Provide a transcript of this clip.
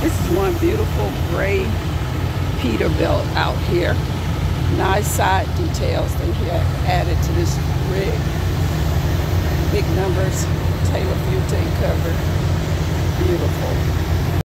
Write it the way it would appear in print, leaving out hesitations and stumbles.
This is one beautiful Grey Peterbilt out here. Nice side details they have added to this rig. Big numbers, Taylor Fulte cover. Beautiful.